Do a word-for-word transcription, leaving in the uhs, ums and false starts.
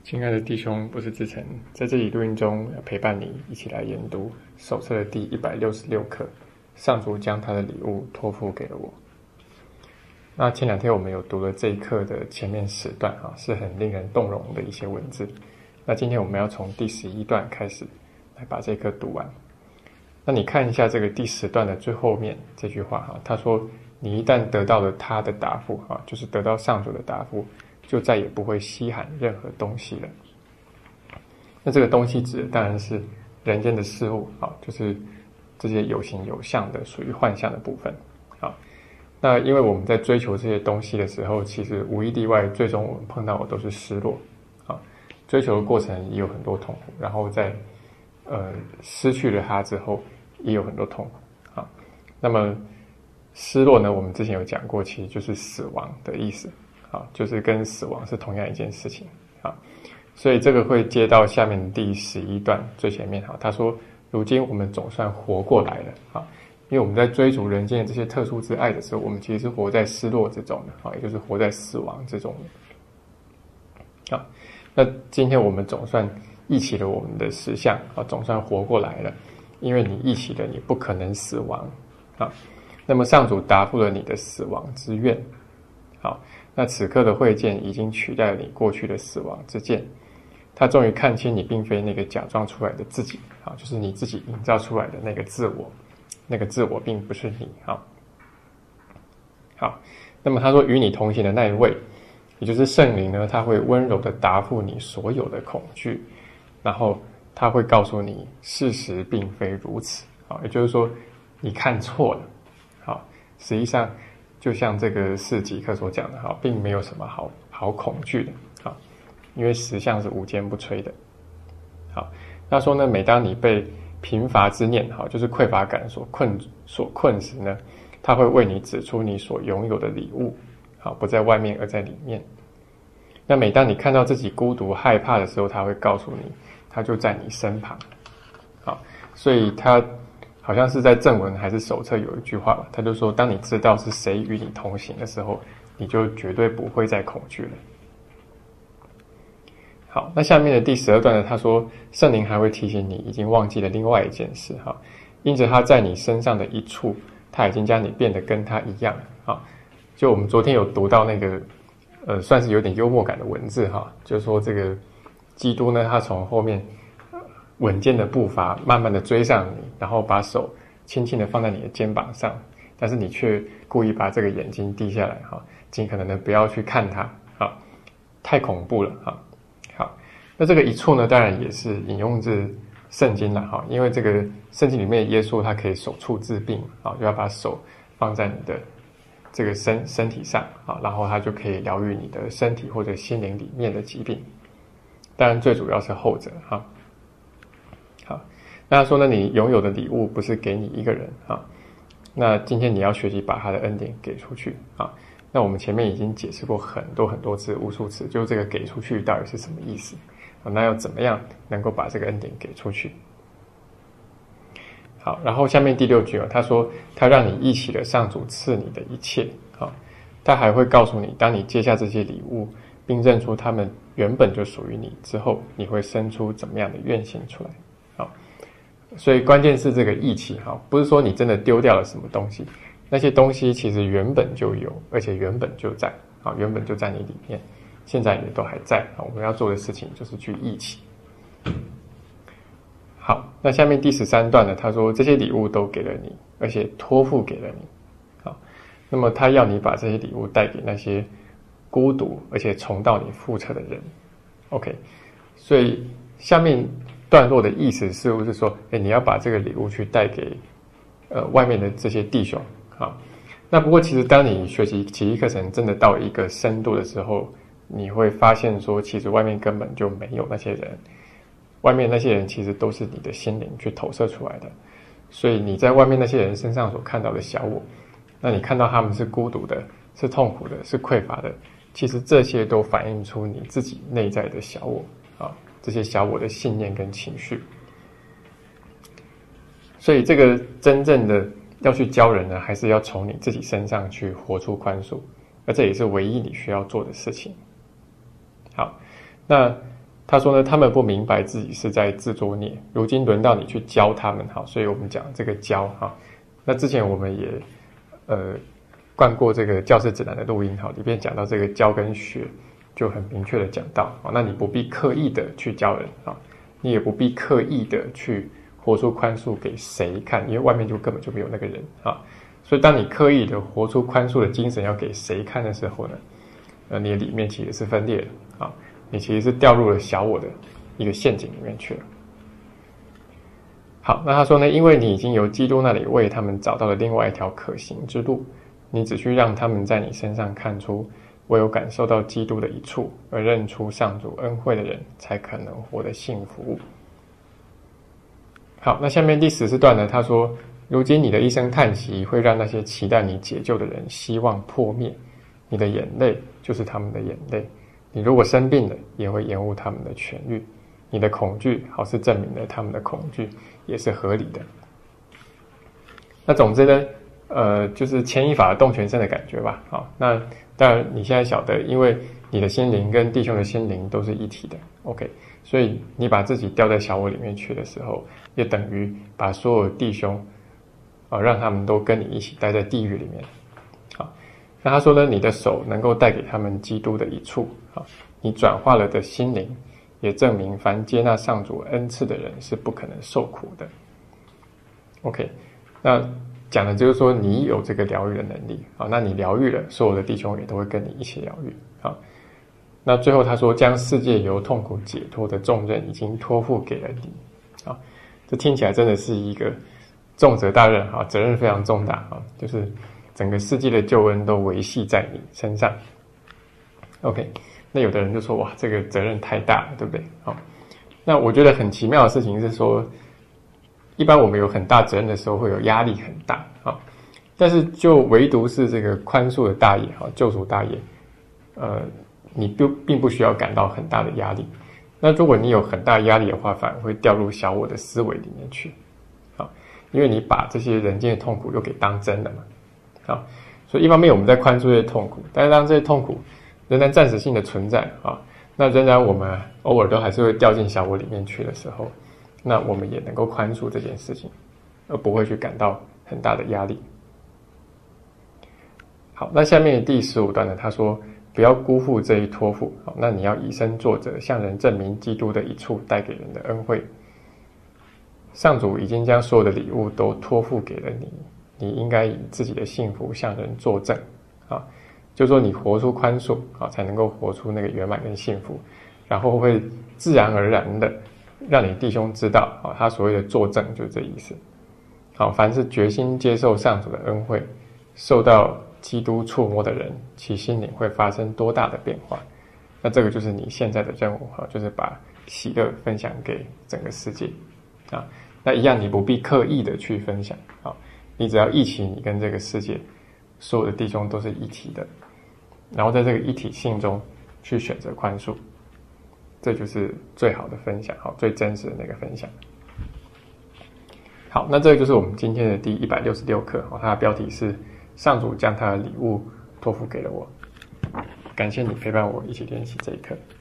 亲爱的弟兄，不是志成，在这里录音中陪伴你一起来研读手册的第一百六十六课。上主将他的礼物托付给了我。那前两天我们有读了这一课的前面十段啊，是很令人动容的一些文字。那今天我们要从第十一段开始来把这一课读完。那你看一下这个第十段的最后面这句话哈，他说：“你一旦得到了他的答复啊，就是得到上主的答复，就再也不会稀罕任何东西了。”那这个东西指的当然是人间的事物啊，就是这些有形有相的属于幻象的部分啊。那因为我们在追求这些东西的时候，其实无一例外，最终我们碰到的都是失落啊。追求的过程也有很多痛苦，然后在呃失去了它之后，也有很多痛苦啊。那么失落呢，我们之前有讲过，其实就是死亡的意思啊，就是跟死亡是同样一件事情啊。所以这个会接到下面第十一段最前面哈，他说：“如今我们总算活过来了啊，因为我们在追逐人间的这些特殊之爱的时候，我们其实是活在失落之中的啊，也就是活在死亡之中的。啊，那今天我们总算忆起了我们的实相啊，总算活过来了，因为你忆起了你不可能死亡啊。那么上主答复了你的死亡之愿。好，那此刻的会见已经取代了你过去的死亡之见。他终于看清你并非那个假装出来的自己啊，就是你自己营造出来的那个自我，那个自我并不是你啊。好，那么他说与你同行的那一位，也就是圣灵呢，他会温柔的答复你所有的恐惧，然后他会告诉你事实并非如此啊，也就是说你看错了。好，实际上就像这个释吉克所讲的哈，并没有什么好好恐惧的。好，因为实相是无坚不摧的。好，他说呢，每当你被贫乏之念，好，就是匮乏感所困所困时呢，他会为你指出你所拥有的礼物，好，不在外面而在里面。那每当你看到自己孤独害怕的时候，他会告诉你，他就在你身旁。好，所以他好像是在正文还是手册有一句话吧，他就说，当你知道是谁与你同行的时候，你就绝对不会再恐惧了。好，那下面的第十二段呢，他说圣灵还会提醒你已经忘记了另外一件事哈，因着他在你身上的一处，他已经将你变得跟他一样啊。就我们昨天有读到那个呃，算是有点幽默感的文字哈，就是说这个基督呢，他从后面稳健的步伐慢慢的追上你，然后把手轻轻的放在你的肩膀上，但是你却故意把这个眼睛低下来哈，尽可能的不要去看他啊，太恐怖了哈。好，那这个一处呢，当然也是引用自圣经了哈，因为这个圣经里面耶稣他可以手触治病啊，就要把手放在你的这个身身体上啊，然后他就可以疗愈你的身体或者心灵里面的疾病。当然最主要是后者哈。好，那他说呢，你拥有的礼物不是给你一个人啊，那今天你要学习把他的恩典给出去啊。那我们前面已经解释过很多很多次无数次，就这个给出去到底是什么意思啊？那要怎么样能够把这个恩典给出去？好，然后下面第六句啊，他说他让你忆起了上主赐你的一切啊，他还会告诉你，当你接下这些礼物，并认出他们原本就属于你之后，你会生出怎么样的愿心出来？好，所以关键是这个忆起哈，不是说你真的丢掉了什么东西。那些东西其实原本就有，而且原本就在啊，原本就在你里面，现在也都还在啊。我们要做的事情就是去忆起。好，那下面第十三段呢，他说这些礼物都给了你，而且托付给了你。好，那么他要你把这些礼物带给那些孤独而且重蹈你覆辙的人。OK， 所以下面段落的意思似乎是说，哎，你要把这个礼物去带给呃外面的这些弟兄。好，那不过其实当你学习奇异课程真的到一个深度的时候，你会发现说，其实外面根本就没有那些人，外面那些人其实都是你的心灵去投射出来的。所以你在外面那些人身上所看到的小我，那你看到他们是孤独的，是痛苦的，是匮乏的，其实这些都反映出你自己内在的小我啊，这些小我的信念跟情绪。所以这个真正的要去教人呢，还是要从你自己身上去活出宽恕，而这也是唯一你需要做的事情。好，那他说呢，他们不明白自己是在自作孽，如今轮到你去教他们，好，所以我们讲这个教哈。那之前我们也呃灌过这个教师指南的录音，好，里面讲到这个教跟学，就很明确的讲到，好，那你不必刻意的去教人啊，你也不必刻意的去活出宽恕给谁看，因为外面就根本就没有那个人啊。所以当你刻意的活出宽恕的精神要给谁看的时候呢，呃，你的里面其实是分裂的啊。你其实是掉入了小我的一个陷阱里面去了。好，那他说呢，因为你已经由基督那里为他们找到了另外一条可行之路，你只需让他们在你身上看出唯有感受到基督的一处，而认出上主恩惠的人，才可能活得幸福。好，那下面第十四段呢，他说，如今你的一声叹息会让那些期待你解救的人希望破灭，你的眼泪就是他们的眼泪。你如果生病了，也会延误他们的痊愈。你的恐惧好似证明了他们的恐惧也是合理的。那总之呢，呃，就是牵一发而动全身的感觉吧。好，那当然你现在晓得，因为你的心灵跟弟兄的心灵都是一体的 ，OK， 所以你把自己掉在小我里面去的时候，也等于把所有弟兄啊、呃，让他们都跟你一起待在地狱里面。好，那他说呢，你的手能够带给他们基督的一处。好，你转化了的心灵，也证明凡接纳上主恩赐的人是不可能受苦的。OK， 那讲的就是说你有这个疗愈的能力啊，那你疗愈了，所有的弟兄也都会跟你一起疗愈啊。那最后他说，将世界由痛苦解脱的重任已经托付给了你啊，这听起来真的是一个重责大任啊，责任非常重大啊，就是整个世界的救恩都维系在你身上。OK。那有的人就说，哇，这个责任太大了，对不对？好，那我觉得很奇妙的事情是说，一般我们有很大责任的时候会有压力很大啊，但是就唯独是这个宽恕的大业啊，救赎大业，呃，你并并不需要感到很大的压力。那如果你有很大压力的话，反而会掉入小我的思维里面去，啊，因为你把这些人间的痛苦又给当真了嘛，啊，所以一方面我们在宽恕这些痛苦，但是当这些痛苦仍然暂时性的存在啊，那仍然我们偶尔都还是会掉进小我里面去的时候，那我们也能够宽恕这件事情，而不会去感到很大的压力。好，那下面第十五段呢，他说不要辜负这一托付，好，那你要以身作则，向人证明基督的一处带给人的恩惠。上主已经将所有的礼物都托付给了你，你应该以自己的幸福向人作证啊。就是说你活出宽恕啊，才能够活出那个圆满跟幸福，然后会自然而然的让你弟兄知道啊，他所谓的作证就是这意思。好，凡是决心接受上主的恩惠，受到基督触摸的人，其心灵会发生多大的变化？那这个就是你现在的任务啊，就是把喜乐分享给整个世界啊。那一样，你不必刻意的去分享啊，你只要忆起你跟这个世界所有的弟兄都是一体的。然后在这个一体性中去选择宽恕，这就是最好的分享，好，最真实的那个分享。好，那这个就是我们今天的第一百六十六课，它的标题是上主将他的礼物托付给了我。感谢你陪伴我一起练习这一课。